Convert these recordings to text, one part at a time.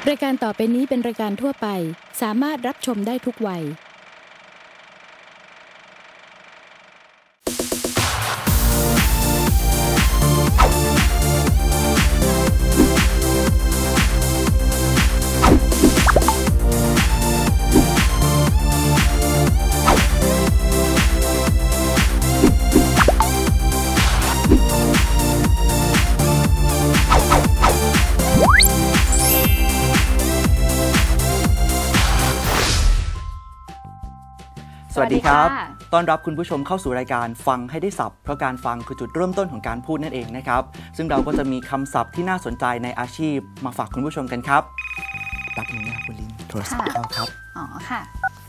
รายการต่อไปนี้เป็นรายการทั่วไปสามารถรับชมได้ทุกวัยสวัสดีครับต้อนรับคุณผู้ชมเข้าสู่รายการฟังให้ได้ศัพท์เพราะการฟังคือจุดเริ่มต้นของการพูดนั่นเองนะครับซึ่งเราก็จะมีคำศัพท์ที่น่าสนใจในอาชีพมาฝากคุณผู้ชมกันครับรับหนึ่งนะคุณลินโทรศัพท์เข้าครับอ๋อค่ะ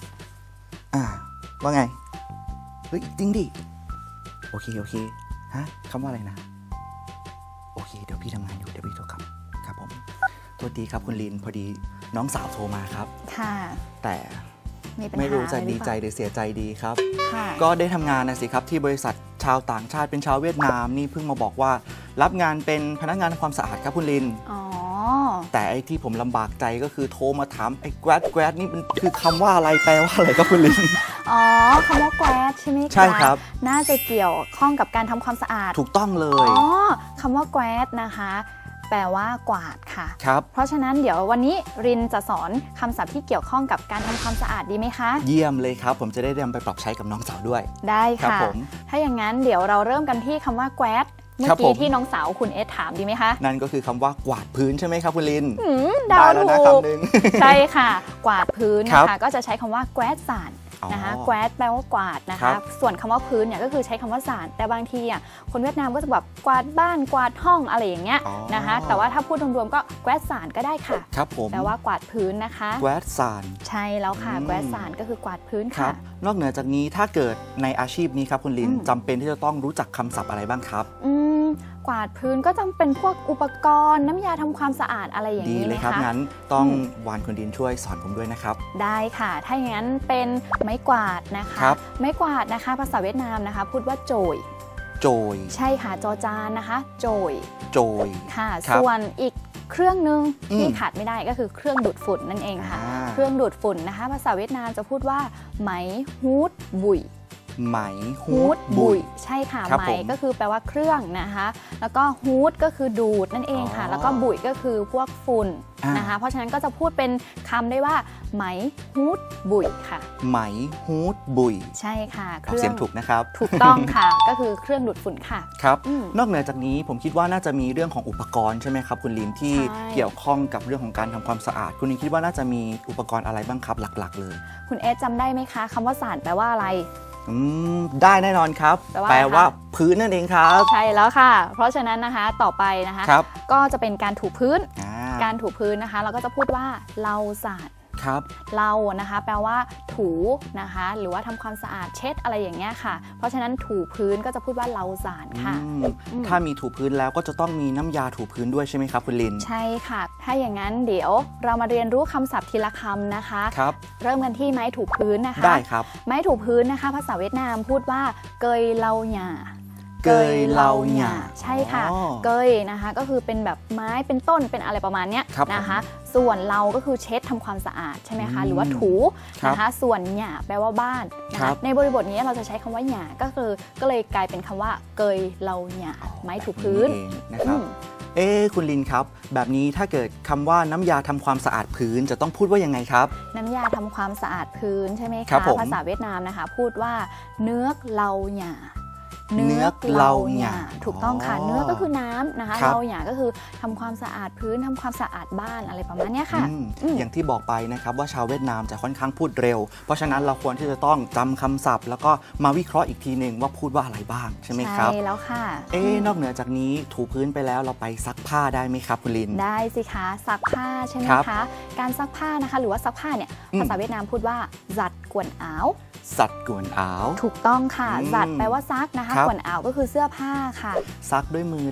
ว่าไงเฮ้ยจริงดิโอเคฮะคำว่าอะไรนะโอเคเดี๋ยวพี่ทำงานอยู่เดี๋ยวพี่โทรครับครับผมโทษทีครับคุณลินพอดีน้องสาวโทรมาครับค่ะแต่ไม่รู้จะดีใจหรือเสียใจดีครับก็ได้ทำงานนะสิครับที่บริษัทชาวต่างชาติเป็นชาวเวียดนามนี่เพิ่งมาบอกว่ารับงานเป็นพนักงานความสะอาดครับคุณลินแต่ไอ้ที่ผมลำบากใจก็คือโทรมาถามไอ้แกรดนี่มันคือคำว่าอะไรแปลว่าอะไรครับคุณลินคำว่าแกรดใช่ไหมคะใช่ครับน่าจะเกี่ยวข้องกับการทำความสะอาดถูกต้องเลยคำว่าแกรดนะคะแปลว่ากวาดค่ะครับเพราะฉะนั้นเดี๋ยววันนี้รินจะสอนคำศัพท์ที่เกี่ยวข้องกับการทำความสะอาดดีไหมคะเยี่ยมเลยครับผมจะได้นำไปปรับใช้กับน้องสาวด้วยได้ค่ะถ้าอย่างนั้นเดี๋ยวเราเริ่มกันที่คำว่าแกวดเมื่อกี้ที่น้องสาวคุณเอสถามดีไหมคะนั่นก็คือคำว่ากวาดพื้นใช่ไหมครับคุณลินได้แล้วนะคำหนึ่งใช่ค่ะกวาดพื้นนะคะก็จะใช้คำว่าแกวดสานนะคะแกวดแปลว่ากวาดนะคะส่วนคำว่าพื้นเนี่ยก็คือใช้คำว่าสานแต่บางทีอ่ะคนเวียดนามก็จะแบบกวาดบ้านกวาดห้องอะไรอย่างเงี้ยนะคะแต่ว่าถ้าพูดรวมๆก็แกวดสานก็ได้ค่ะครับผมแปลว่ากวาดพื้นนะคะแกวดสานใช่แล้วค่ะแกวดสานก็คือกวาดพื้นค่ะนอกเหนือจากนี้ถ้าเกิดในอาชีพนี้ครับคุณลินจำเป็นที่จะต้องรู้จักคำศัพท์อะไรบ้างครับกวาดพื้นก็ต้องเป็นพวกอุปกรณ์น้ำยาทำความสะอาดอะไรอย่างนี้ดีเลยครับงั้นต้องวานคุณดินช่วยสอนผมด้วยนะครับได้ค่ะถ้าอย่างนั้นเป็นไม้กวาดนะคะไม้กวาดนะคะภาษาเวียดนามนะคะพูดว่าโจยใช่ค่ะจอจานนะคะโจยค่ะส่วนอีกเครื่องนึงที่ขาดไม่ได้ก็คือเครื่องดูดฝุ่นนั่นเองค่ะเครื่องดูดฝุ่นนะคะภาษาเวียดนามจะพูดว่าไหมฮูดบุยไหมฮูดบุยใช่ค่ะไหมก็คือแปลว่าเครื่องนะคะแล้วก็ฮูดก็คือดูดนั่นเองค่ะแล้วก็บุยก็คือพวกฝุ่นนะคะเพราะฉะนั้นก็จะพูดเป็นคำได้ว่าไหมฮูดบุยค่ะไหมฮูดบุยใช่ค่ะเครื่องเสียงถูกนะครับถูกต้องค่ะก็คือเครื่องดูดฝุ่นค่ะครับนอกเหนือจากนี้ผมคิดว่าน่าจะมีเรื่องของอุปกรณ์ใช่ไหมครับคุณลินที่เกี่ยวข้องกับเรื่องของการทำความสะอาดคุณลินคิดว่าน่าจะมีอุปกรณ์อะไรบ้างครับหลักๆเลยคุณเอสจำได้ไหมคะคำว่าสานแปลว่าอะไรได้แน่นอนครับแปลว่าพื้นนั่นเองครับใช่แล้วค่ะเพราะฉะนั้นนะคะต่อไปนะคะก็จะเป็นการถูพื้นการถูพื้นนะคะเราก็จะพูดว่าเราสาดเรานะคะแปลว่าถูนะคะหรือว่าทำความสะอาดเช็ดอะไรอย่างเงี้ยค่ะเพราะฉะนั้นถูพื้นก็จะพูดว่าเราสานค่ะถ้ามีถูพื้นแล้วก็จะต้องมีน้ำยาถูพื้นด้วยใช่ไหมครับคุณลินใช่ค่ะถ้าอย่างนั้นเดี๋ยวเรามาเรียนรู้คำศัพท์ทีละคำนะคะเริ่มกันที่ไม้ถูพื้นนะคะได้ครับไม้ถูพื้นนะคะภาษาเวียดนามพูดว่าเกยเล่าหย่าเกยเล่าหย่าใช่ค่ะเกยนะคะก็คือเป็นแบบไม้เป็นต้นเป็นอะไรประมาณนี้นะคะส่วนเราก็คือเช็ดทำความสะอาดใช่ไหมคะหรือว่าถูนะคะส่วนหย่าแปลว่าบ้านนะคะในบริบทนี้เราจะใช้คำว่าหย่าก็เลยกลายเป็นคำว่าเกยเล่าหย่าไม้ถูพื้นนะครับคุณลินครับแบบนี้ถ้าเกิดคำว่าน้ำยาทำความสะอาดพื้นจะต้องพูดว่ายังไงครับน้ำยาทำความสะอาดพื้นใช่ไหมคะภาษาเวียดนามนะคะพูดว่าเนื้อเล่าหย่าเนื้อเราหย่าถูกต้องค่ะเนื้อก็คือน้ำนะคะเราหย่าก็คือทำความสะอาดพื้นทำความสะอาดบ้านอะไรประมาณนี้ค่ะอย่างที่บอกไปนะครับว่าชาวเวียดนามจะค่อนข้างพูดเร็วเพราะฉะนั้นเราควรที่จะต้องจำคำศัพท์แล้วก็มาวิเคราะห์อีกทีหนึ่งว่าพูดว่าอะไรบ้างใช่ไหมครับใช่แล้วค่ะนอกเหนือจากนี้ถูพื้นไปแล้วเราไปซักผ้าได้ไหมครับคุณลินได้สิคะซักผ้าใช่ไหมคะการซักผ้านะคะหรือว่าซักผ้าเนี่ยภาษาเวียดนามพูดว่าจัดกวนอ้าวสัตว์กวนอ้าวถูกต้องค่ะสัตว์แปลว่าซักนะคะกวนอ้าวก็คือเสื้อผ้าค่ะซักด้วยมือละ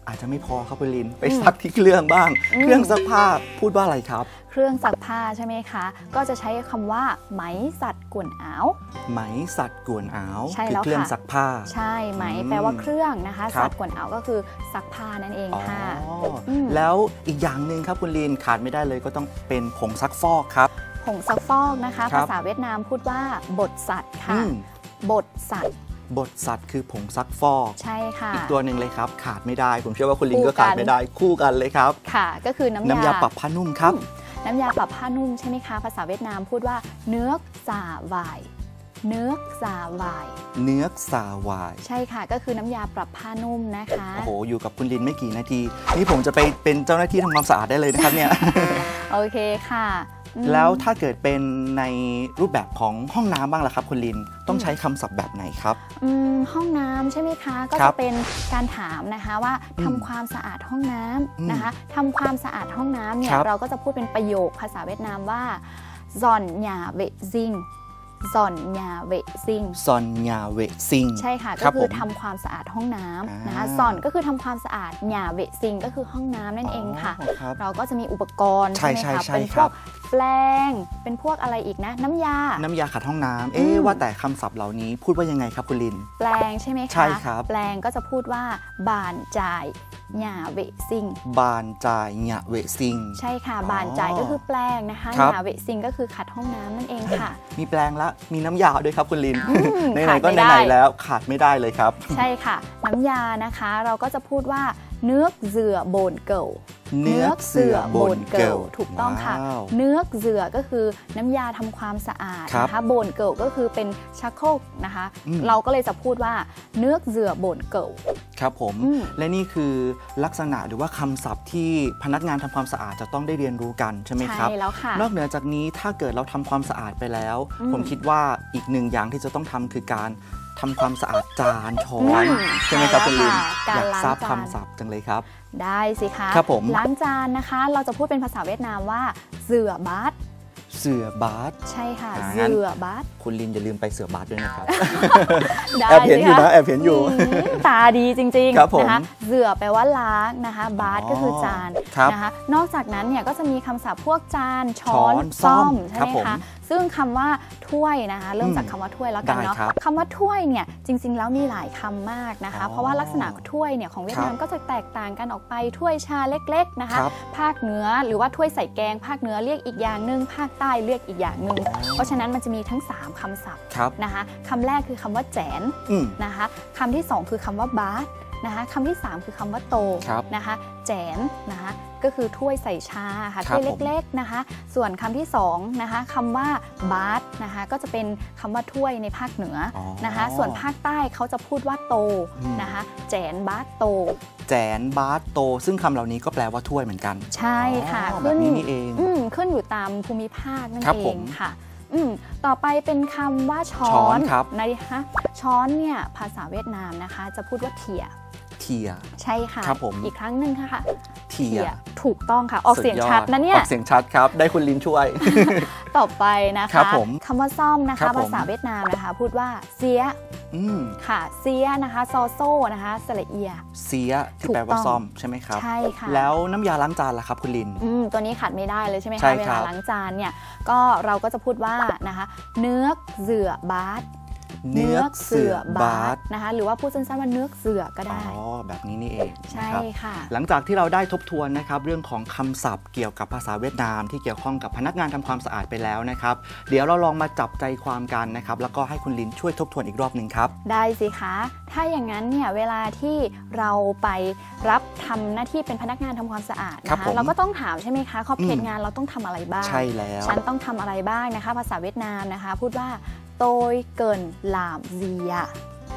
อาจจะไม่พอครับคุณลินไปซักที่เครื่องบ้างเครื่องซักผ้าพูดว่าอะไรครับเครื่องซักผ้าใช่ไหมคะก็จะใช้คำว่าไหมสัตว์กวนอ้าวไหมสัตว์กวนอ้าวคือเครื่องซักผ้าใช่ไหมแปลว่าเครื่องนะคะสัตว์กวนอ้าวก็คือซักผ้านั่นเองค่ะแล้วอีกอย่างหนึ่งครับคุณลินขาดไม่ได้เลยก็ต้องเป็นผงซักฟอกครับผงซักฟอกนะคะภาษาเวียดนามพูดว่าบดสัตว์ค่ะบดสัตว์บดสัตว์คือผงซักฟอกใช่ค่ะอีกตัวหนึ่งเลยครับขาดไม่ได้ผมเชื่อว่าคุณลินก็ขาดไม่ได้คู่กันเลยครับค่ะก็คือน้ำยาปรับผ้านุ่มครับน้ำยาปรับผ้านุ่มใช่ไหมคะภาษาเวียดนามพูดว่าเนื้อสาหวายเนื้อสาหวายเนื้อสาหวายใช่ค่ะก็คือน้ำยาปรับผ้านุ่มนะคะโอ้โหอยู่กับคุณลินไม่กี่นาทีนี่ผมจะไปเป็นเจ้าหน้าที่ทำความสะอาดได้เลยนะครับเนี่ยโอเคค่ะแล้วถ้าเกิดเป็นในรูปแบบของห้องน้ำบ้างล่ะครับคุณลินต้องใช้คำศัพท์แบบไหนครับห้องน้ำใช่ไหมคะก็จะเป็นการถามนะคะว่าทำความสะอาดห้องน้ำนะคะทำความสะอาดห้องน้ำเนี่ยเราก็จะพูดเป็นประโยคภาษาเวียดนามว่าซอนหญ่าเวซิงซอนหญ่าเวซิงซอนหญ่าเวซิงใช่ค่ะก็คือทำความสะอาดห้องน้ำนะคะซอนก็คือทำความสะอาดหญ่าเวซิงก็คือห้องน้ำนั่นเองค่ะเราก็จะมีอุปกรณ์ใช่ไหมคะเป็นพวกแปรงเป็นพวกอะไรอีกนะน้ำยาขัดห้องน้ำว่าแต่คำศัพท์เหล่านี้พูดว่ายังไงครับคุณลินแปรงใช่ไหมคะใช่ครับแปรงก็จะพูดว่าบานจ่ายหญ่าเวซิงบานจ่ายหญ่าเวซิงใช่ค่ะบานจ่ายก็คือแปรงนะคะหญ่าเวซิงก็คือขัดห้องน้ำนั่นเองค่ะมีแปรงละมีน้ำยาด้วยครับคุณลินไหนๆก็ไหนๆแล้วขาดไม่ได้เลยครับใช่ค่ะน้ำยานะคะเราก็จะพูดว่าเนื้อเสือโบนเก่าเนื้อเสือโบนเกิลถูกต้องค่ะเนื้อเสือก็คือน้ำยาทำความสะอาดนะคะโบนเกิลก็คือเป็นชักโครกนะคะเราก็เลยจะพูดว่าเนื้อเสือโบนเกิลครับผมและนี่คือลักษณะหรือว่าคำศัพท์ที่พนักงานทำความสะอาดจะต้องได้เรียนรู้กันใช่ไหมครับใช่แล้วค่ะนอกเหนือจากนี้ถ้าเกิดเราทำความสะอาดไปแล้วผมคิดว่าอีกหนึ่งอย่างที่จะต้องทำคือการทำความสะอาดจานช้อนใช่ไหมครับคุณลินอยากทราบคำศัพท์จังเลยครับได้สิคะครับผมล้างจานนะคะเราจะพูดเป็นภาษาเวียดนามว่าเสือบาสเสือบาสใช่ค่ะเสือบาสคุณลินอย่าลืมไปเสือบาสด้วยนะครับแอบเห็นอยู่นะแอบเห็นอยู่ตาดีจริงๆนะคะเสือแปลว่าล้างนะคะบาสก็คือจานนะคะนอกจากนั้นเนี่ยก็จะมีคำศัพท์พวกจานช้อนซ่อมใช่ไหมคะซึ่งคำว่าถ้วยนะคะเริ่มจากคำว่าถ้วยแล้วกันเนาะคำว่าถ้วยเนี่ยจริงๆแล้วมีหลายคำมากนะคะเพราะว่าลักษณะถ้วยเนี่ยของเวียดนามก็จะแตกต่างกันออกไปถ้วยชาเล็กๆนะคะภาคเหนือหรือว่าถ้วยใส่แกงภาคเหนือเรียกอีกอย่างหนึ่งภาคใต้เรียกอีกอย่างหนึ่งเพราะฉะนั้นมันจะมีทั้ง3คำศัพท์นะคะคำแรกคือคำว่าแจนนะคะคำที่2คือคำว่าบาสนะคะคำที่3คือคำว่าโตนะคะแจนนะคะก็คือถ้วยใส่ชาค่ะถ้วยเล็กๆนะคะส่วนคำที่2นะคะคำว่าบาสนะคะก็จะเป็นคำว่าถ้วยในภาคเหนือนะคะส่วนภาคใต้เขาจะพูดว่าโตนะคะแจนบาสโตแจนบาสโตซึ่งคำเหล่านี้ก็แปลว่าถ้วยเหมือนกันใช่ค่ะแบบนี้นี่เองขึ้นอยู่ตามภูมิภาคนั่นเองค่ะต่อไปเป็นคำว่าช้อนนะคะช้อนเนี่ยภาษาเวียดนามนะคะจะพูดว่าเทียใช่ค่ะอีกครั้งหนึ่งค่ะเทียถูกต้องค่ะออกเสียงชัดนะเนี่ยออกเสียงชัดครับได้คุณลินช่วยต่อไปนะคะคำว่าซ่อมนะคะภาษาเวียดนามนะคะพูดว่าเสียค่ะเสียนะคะซอโซ่นะคะสระเอียเสียที่แปลว่าซ่อมใช่ไหมครับใช่ค่ะแล้วน้ำยาล้างจานล่ะครับคุณลินตัวนี้ขาดไม่ได้เลยใช่ไหมคะเวลาล้างจานเนี่ยก็เราก็จะพูดว่านะคะเนื้อเสือบาสเนื้อเสือบาสนะคะหรือว่าพูดสั้นๆว่าเนื้อเสือก็ได้แบบนี้นี่เองใช่ค่ะหลังจากที่เราได้ทบทวนนะครับเรื่องของคำศัพท์เกี่ยวกับภาษาเวียดนามที่เกี่ยวข้องกับพนักงานทำความสะอาดไปแล้วนะครับเดี๋ยวเราลองมาจับใจความกันนะครับแล้วก็ให้คุณลินช่วยทบทวนอีกรอบหนึ่งครับได้สิคะถ้าอย่างนั้นเนี่ยเวลาที่เราไปรับทำหน้าที่เป็นพนักงานทำความสะอาดนะคะเราก็ต้องถามใช่ไหมคะขอบเขตงานเราต้องทำอะไรบ้างใช่แล้วฉันต้องทำอะไรบ้างนะคะภาษาเวียดนามนะคะพูดว่าtôi cần làm gì ạ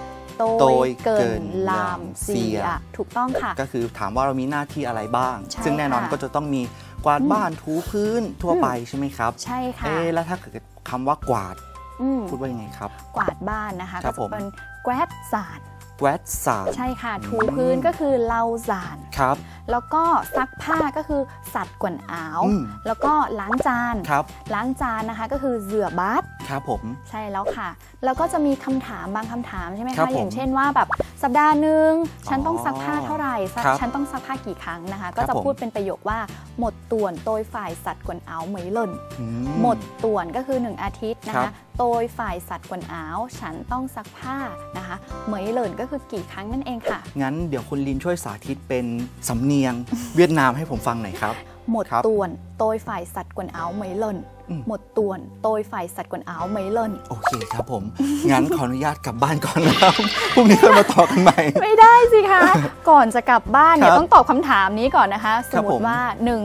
tôi cần làm gì ạ ถูกต้องค่ะก็คือถามว่าเรามีหน้าที่อะไรบ้างซึ่งแน่นอนก็จะต้องมีกวาดบ้านถูพื้นทั่วไปใช่ไหมครับใช่ค่ะแล้วถ้าเกิดคำว่ากวาดพูดว่ายังไงครับกวาดบ้านนะคะก็จะเป็น quét สาดแวดสานใช่ค่ะถูพื้นก็คือเล่าซานครับแล้วก็ซักผ้าก็คือสัตว์กวนอ้าวแล้วก็ล้างจานล้างจานนะคะก็คือเสือบัตครับผมใช่แล้วค่ะแล้วก็จะมีคำถามบางคำถามใช่ไหมคะอย่างเช่นว่าแบบสัปดาห์หนึ่งฉันต้องซักผ้าเท่าไหร่ฉันต้องซักผ้ากี่ครั้งนะคะก็จะพูดเป็นประโยคว่าหมดต่วนโดยฝ่ายสัตว์กวนอ้าวเหมยหล่นหมดต่วนก็คือ1 อาทิตย์นะคะโดยฝ่ายสัตว์กวนอ้าวฉันต้องซักผ้านะคะเหมยหล่นก็คือกี่ครั้งนั่นเองค่ะงั้นเดี๋ยวคุณลินช่วยสาธิตเป็นสำเนียงเวียดนามให้ผมฟังหน่อยครับหมดต่วนโดยฝ่ายสัตว์กวนอ้าวเหมยหล่นหมดต่วนโดยฝ่ายสัตว์กวนอ้าวเหมยหล่นโอเคครับผมงั้นขออนุญาตกลับบ้านก่อนนะครับพรุ่งนี้ค่อยมาต่อกันใหม่ไม่ได้สิคะก่อนจะกลับบ้านเนี่ยต้องตอบคำถามนี้ก่อนนะคะสมมติว่า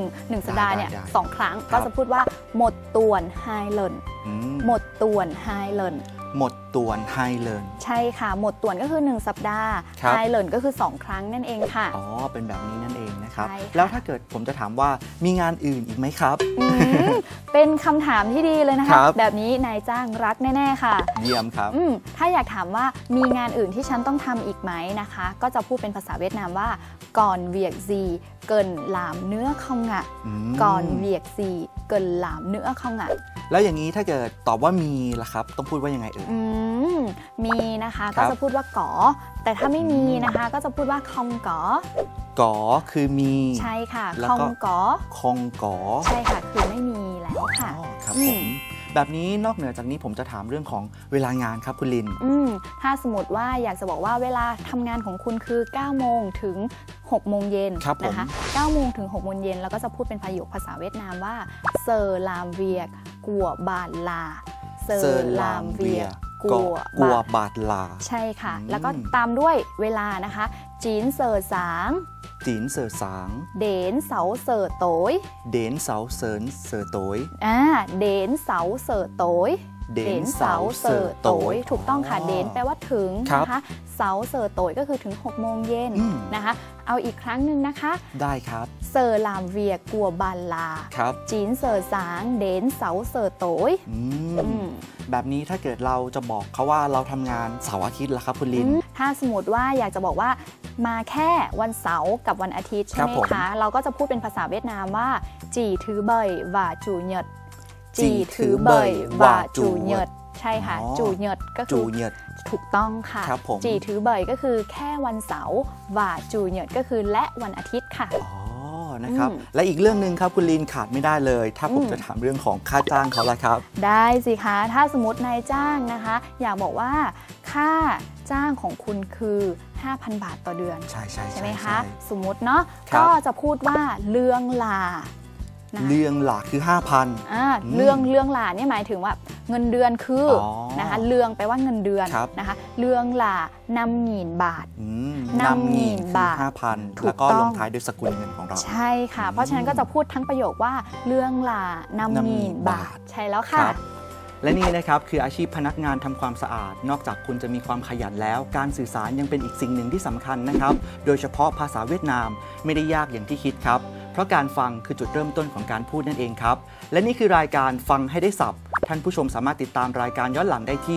1สัปดาห์เนี่ย2 ครั้งก็จะพูดว่าหมดต่วนไฮหล่นหมดต่วนไฮหล่นหมดต่วนไฮเลินใช่ค่ะหมดต่วนก็คือ1 สัปดาห์ไฮเลินก็คือ2 ครั้งนั่นเองค่ะอ๋อเป็นแบบนี้นั่นเองนะครับแล้วถ้าเกิดผมจะถามว่ามีงานอื่นอีกไหมครับเป็นคำถามที่ดีเลยนะคะแบบนี้นายจ้างรักแน่ๆค่ะเยี่ยมครับถ้าอยากถามว่ามีงานอื่นที่ฉันต้องทำอีกไหมนะคะก็จะพูดเป็นภาษาเวียดนามว่าก่อนเวียกซีเกินหลามเนื้อข้าวงะก่อนเวียกซีเกินหลามเนื้อข้าวงะแล้วอย่างนี้ถ้าเกิดตอบว่ามีล่ะครับต้องพูดว่ายังไงมีนะคะก็จะพูดว่าก๋อแต่ถ้าไม่มีนะคะก็จะพูดว่าคองก๋อก๋อคือมีใช่ค่ะคองก๋อคองก๋อใช่ค่ะคือไม่มีแล้วค่ะครับผมแบบนี้นอกเหนือจากนี้ผมจะถามเรื่องของเวลางานครับคุณลินถ้าสมมติว่าอยากจะบอกว่าเวลาทำงานของคุณคือ9 โมงถึง6 โมงเย็นนะคะ9 โมงถึง6 โมงเย็นแล้วก็จะพูดเป็นประโยคภาษาเวียดนามว่าเซอร์ลามเวียกกัวบาลาเซอร์ลามเวียกัวบาดลาใช่ค่ะแล้วก็ตามด้วยเวลานะคะจีนเซอร์สางจีนเซอร์สางเดนเสาเซอร์โตยเดนเสาเซินเซอร์โตยเดนเสาเซอร์โตยเดนเสาเซอร์โตยถูกต้องค่ะเดนแปลว่าถึงนะคะเสาเซอร์โตยก็คือถึง6 โมงเย็นนะคะเอาอีกครั้งหนึ่งนะคะได้ครับเซอร์ลามเวียกัวบาลาครับจีนเซอร์สางเดนเสาเซอร์โตยแบบนี้ถ้าเกิดเราจะบอกเขาว่าเราทำงานเสาร์อาทิตย์ล่ะครับคุณลินถ้าสมมติว่าอยากจะบอกว่ามาแค่วันเสาร์กับวันอาทิตย์ใช่ไหมคะเราก็จะพูดเป็นภาษาเวียดนามว่าจีถือเบยว่าจูเหยดจีถือเบยว่าจูเหยดใช่ค่ะจูเหยดก็คือถูกต้องค่ะจีถือเบยก็คือแค่วันเสาร์ว่าจูเหยดก็คือและวันอาทิตย์ค่ะนะครับและอีกเรื่องหนึ่งครับคุณลินขาดไม่ได้เลยถ้าผมจะถามเรื่องของค่าจ้างเขาละครับได้สิคะถ้าสมมตินายจ้างนะคะอยากบอกว่าค่าจ้างของคุณคือ 5,000 บาทต่อเดือนใช่ไหมคะสมมติเนาะก็จะพูดว่าเรื่องลาเรื่องหลาคือ 5,000 เรื่องหลาเนี่ยหมายถึงว่าเงินเดือนคือนะคะเรื่องแปลว่าเงินเดือนนะคะเรื่องหลานำหงีนบาทนำหงีนบาท 5,000 แล้วก็ลงท้ายด้วยสกุลเงินของเราใช่ค่ะเพราะฉะนั้นก็จะพูดทั้งประโยคว่าเรื่องหลานำหงีนบาทใช่แล้วค่ะและนี่นะครับคืออาชีพพนักงานทำความสะอาดนอกจากคุณจะมีความขยันแล้วการสื่อสารยังเป็นอีกสิ่งหนึ่งที่สำคัญนะครับโดยเฉพาะภาษาเวียดนามไม่ได้ยากอย่างที่คิดครับเพราะการฟังคือจุดเริ่มต้นของการพูดนั่นเองครับและนี่คือรายการฟังให้ได้สับท่านผู้ชมสามารถติดตามรายการย้อนหลังได้ที่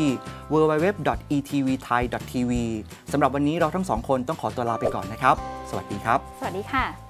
www.etvthai.tv สำหรับวันนี้เราทั้งสองคนต้องขอตัวลาไปก่อนนะครับสวัสดีครับสวัสดีค่ะ